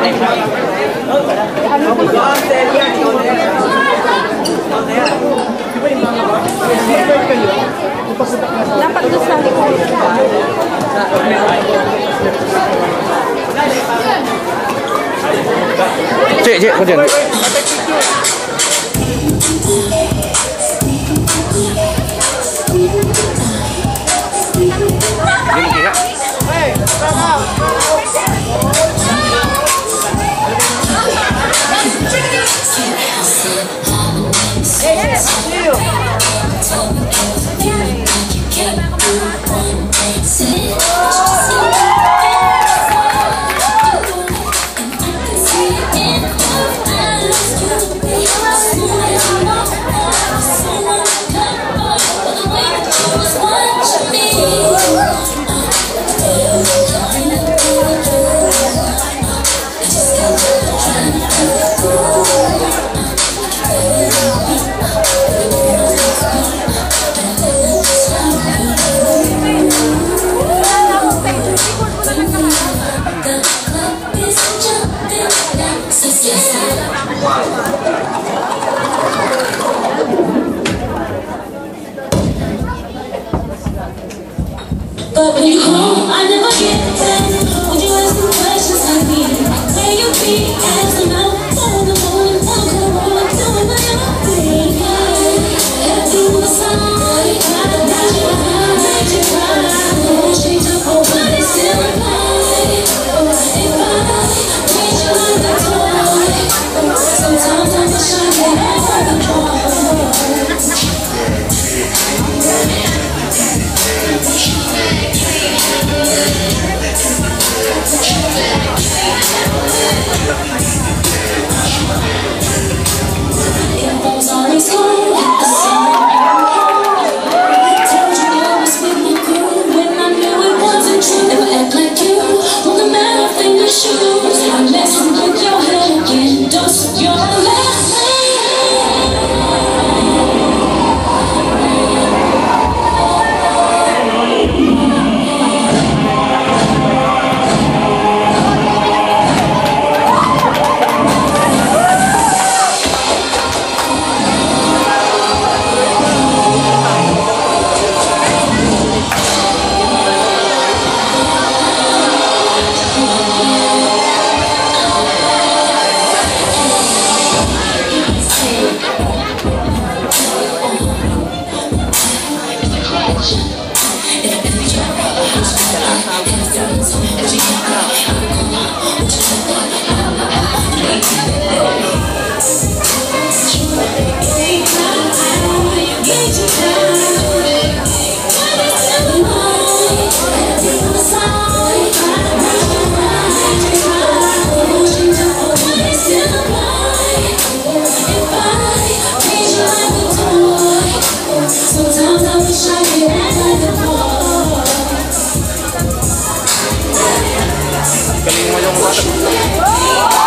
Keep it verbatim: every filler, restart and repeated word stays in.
Dapat doon sa likod. Cik, cik, kau jangan. Ini mungkin tak? But when you home, I never get back. Would you ask me questions like me? Where you be as I'm out in the morning, I'm going doing my own thing. Everything on the side, I don't need you, I made you cry. No change up, oh, but it's still a lie. If I treat you like a toy, sometimes I wish I could have the joy. Galing mo yung